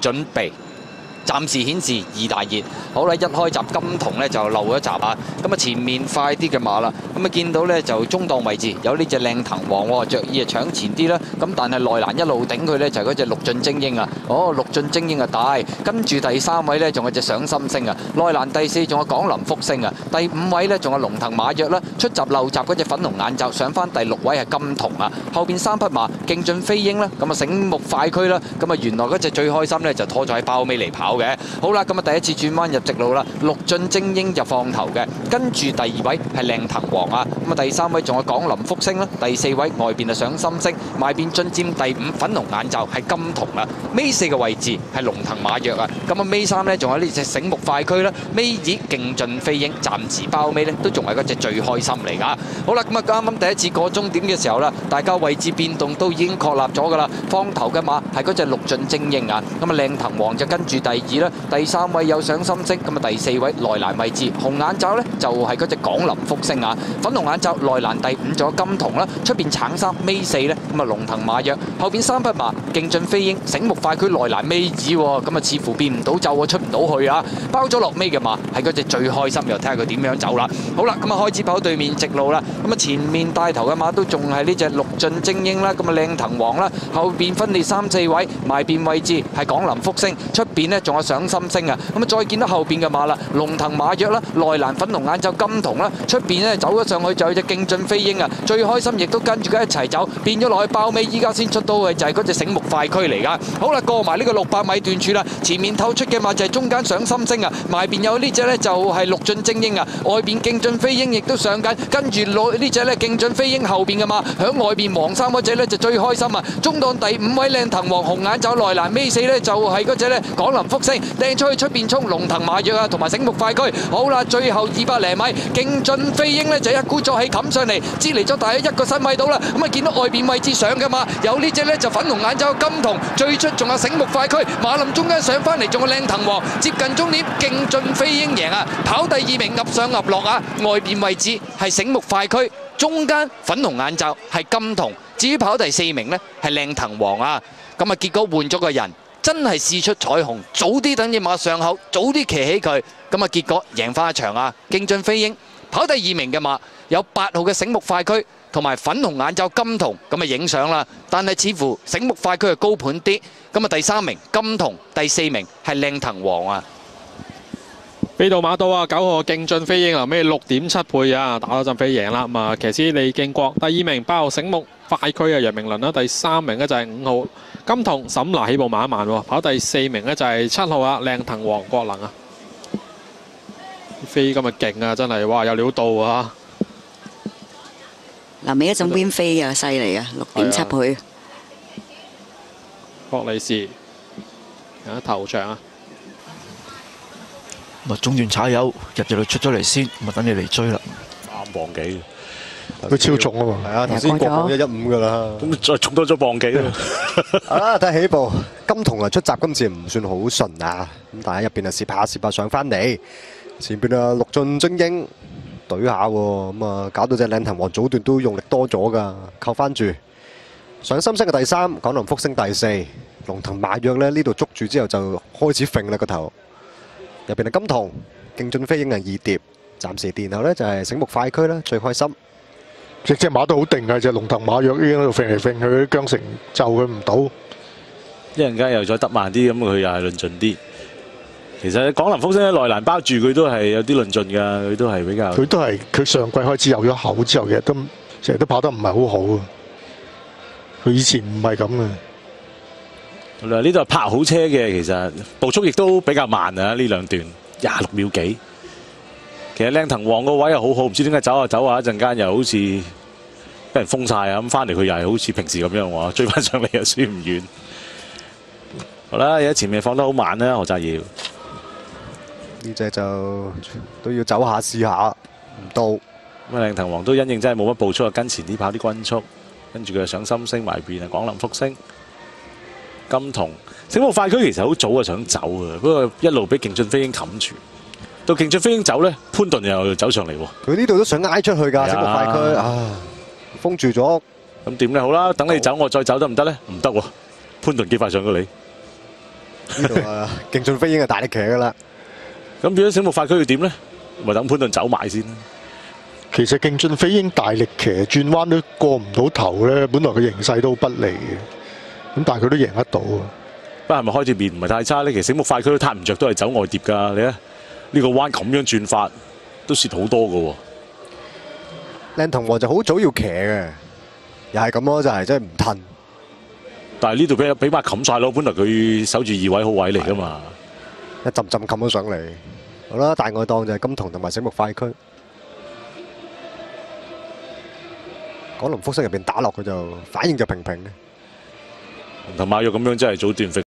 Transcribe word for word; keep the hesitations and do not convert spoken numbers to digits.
準備。暫時顯示二大熱，好啦，一開閘金童咧就漏咗閘啊！咁啊前面快啲嘅馬啦，咁啊見到咧就中檔位置有呢隻靚藤王喎，着意啊搶前啲啦，咁但係內欄一路頂佢咧就係嗰隻陸進精英啊！哦，陸進精英啊大，跟住第三位咧仲有隻上心星啊，內欄第四仲有廣林福星啊，第五位咧仲有龍騰馬約啦，出閘漏閘嗰隻粉紅眼罩上翻第六位係金童啊，後邊三匹馬勁進飛鷹啦，咁啊醒目快驅啦，咁啊原來嗰隻最開心咧就拖咗喺包尾嚟跑。好啦，咁啊第一次轉彎入直路啦，陸進精英就放頭嘅，跟住第二位係靚藤王啊，咁啊第三位仲有廣林福星啦，第四位外邊啊上心星，外邊進佔第五粉紅眼罩係金童啊，尾四嘅位置係龍騰馬約啊，咁啊尾三呢仲有呢隻醒目快驅啦，尾二勁進飛鷹，暫時包尾呢都仲係嗰隻最開心嚟噶。好啦，咁啊啱啱第一次過終點嘅時候啦，大家位置變動都已經確立咗噶啦，放頭嘅馬係嗰隻陸進精英啊，咁啊靚藤王就跟住第二啦，第三位有上心星，咁啊第四位內欄位置紅眼罩呢就係嗰隻廣林福星啊，粉紅眼罩內欄第五仲有金童啦，出邊橙衫尾四呢，咁啊龍騰馬約，後邊三匹馬勁進飛鷹，醒目快驅內欄尾二喎，咁啊似乎變唔到咒啊，出唔到去啊，包咗落尾嘅馬係嗰隻最開心，又睇下佢點樣走啦。好啦，咁啊開始跑對面直路啦，咁啊前面帶頭嘅馬都仲係呢隻陸進精英啦，咁啊靚藤王啦，後邊分列三四位，埋邊位置係廣林福星，出邊呢仲有上心星啊，咁啊再見到後邊嘅馬啦，龍騰馬約啦，內欄粉紅眼罩金童啦，出邊呢走咗上去就有隻勁進飛鷹啊，最開心亦都跟住佢一齊走，變咗落去包尾，依家先出到嘅就係嗰隻醒目快驅嚟噶。好啦，過埋呢個六百米段處啦，前面透出嘅馬就係中間上心星啊，埋邊有呢隻呢就係陸進精英啊，外邊勁進飛鷹亦都上緊，跟住攞呢隻呢勁進飛鷹後邊嘅馬響外邊黃衫嗰隻呢就最開心啊，中檔第五位靚藤王紅眼罩內欄尾四呢就係嗰隻呢廣林福星，掟出去出邊衝龍騰馬約啊，同埋醒目快驅。好啦，最後二百零米勁進飛鷹呢就一鼓作氣冚上嚟，支離咗大約一個身位到啦，咁啊見到外邊位置上嘅馬有呢隻呢就粉紅眼罩金童，最出仲有醒目快驅，馬林中間上翻嚟仲有靚藤王，接近終點勁進飛鷹贏啊，跑第二名噏上噏落啊，外邊位置係醒目快驅，中間粉紅眼罩係金童，至於跑第四名呢係靚藤王啊，咁啊結果換咗個人。真係試出彩虹，早啲等隻馬上口，早啲騎起佢，咁啊結果贏翻一場啊！勁進飛鷹跑第二名嘅馬有八號嘅醒目快驅同埋粉紅眼罩金童，咁啊影相啦。但係似乎醒目快驅係高盤啲，咁啊第三名金童，第四名係靚藤王啊！ 飛到馬到啊！九號勁進飛鷹啊，咩六點七倍啊，打咗陣飛贏啦。咁啊，騎師李敬國第二名，八號醒目快驅啊，楊明倫啦。第三名呢就係五號金童沈拿，起步慢一慢喎。跑第四名呢就係七號啊，靚藤王國能啊。飛今日勁啊，真係哇有料到啊！ 臨尾一陣邊飛啊，犀利啊，六點七倍。 霍利士啊頭場啊！ 咁啊，中段踩油入入去出咗嚟先，咁啊等你嚟追啦。 啱磅幾， 佢超重啊嘛。係啊，頭先過磅一一五噶啦， 咁再重多咗磅幾啊！ 啊，睇起步，金童啊出閘今次唔算好順啊，咁但係入邊啊蝕下蝕下上翻嚟，前邊啊陸進精英懟下喎，咁啊搞到隻靚藤王早段都用力多咗噶，扣翻住。上心星嘅第三，廣林福星第四，龍騰馬約咧呢度捉住之後就開始揈啦個頭。入邊係金童，勁進飛鷹係二碟，暫時殿後呢就係醒目快驅啦，最開心。 隻隻馬都好定嘅，隻龍騰馬約已經喺度揈嚟揈去，姜成就佢唔到。 一陣間又再得慢啲，咁佢又係論盡啲。其實廣林福星喺內欄包住佢都係有啲論盡㗎，佢都係比較。 佢都係佢上季開始有咗口之後嘅，都成日都跑得唔係好好啊。佢以前唔係咁嘅。 呢度係泊好車嘅，其實步速亦都比較慢啊！呢兩段廿六秒幾。其實靚藤王個位又好好，唔知點解走下走下一陣間又好似俾人封晒啊！咁翻嚟佢又係好似平時咁樣喎，追翻上嚟又輸唔遠。好啦，而家前面放得好慢啦，何澤堯。 呢隻就都要走下試下，唔到。咁啊，靚藤王都因應真係冇乜步速啊，跟前啲跑啲均速，跟住佢上心星埋邊啊，廣林福星。金童醒目快驅其實好早啊想走啊，不過一路俾勁進飛鷹冚住，到勁進飛鷹走咧，潘頓又走上嚟喎。 佢呢度都想挨出去㗎，醒目快驅啊，封住咗。 咁點咧？好啦，等你走，我再走得唔得咧？唔得喎，潘頓幾快上過你？ 呢度啊，勁進飛鷹係大力騎噶啦。 咁變咗醒目快驅要點咧？咪等潘頓走埋先。 其實勁進飛鷹大力騎轉彎都過唔到頭咧，本來佢形勢都好不利嘅，咁但係佢都贏得到啊。 不過係咪開始面唔係太差咧？其實醒目快驅都撻唔着，都係走外碟㗎。你睇呢個彎咁樣轉法，都蝕好多㗎喎。 靚藤王就好早要騎嘅，又係咁咯，就係真係唔褪。 但係呢度俾俾馬冚晒咯，本來佢守住二位好位嚟㗎嘛， 一陣陣冚咗上嚟。好啦，大外檔就係金銅同埋醒目快驅。港林福星入邊打落佢就反應就平平嘅。 同馬玉咁樣真係早段